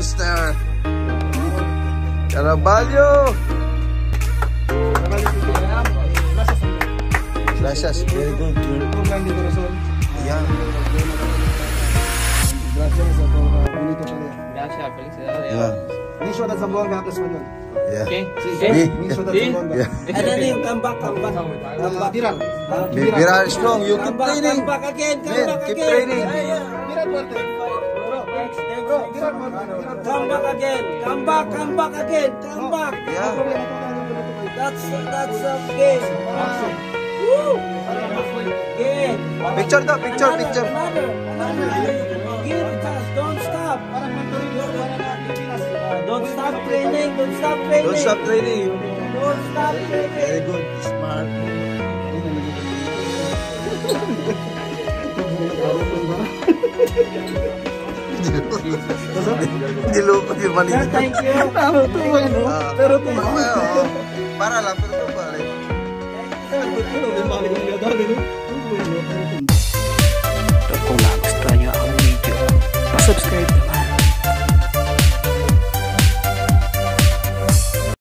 monster. Carvalho. Gracias. Very good. Yeah. Gracias a todos. Bonito pala. Gracias, felicidades. Yeah. Mismo na Zamboanga hablas español. Yeah. ¿Qué? Mismo na Zamboanga. Ano yung comeback? Viral. Viral strong. You keep training. Comeback again. Man, keep training. Viral fuerte. Come back again. Come back again. Come back. Yeah. That's okay. Woo! Again. Picture daw, picture. Another. Give it us. Don't stop. Don't stop training. Don't stop training. Don't stop training. Very good. Smart. Diloko yung mali. Thank you. Pero tumawa. Para lang, pero tumawa. Kung nagustuhan nyo ang video, pa-subscribe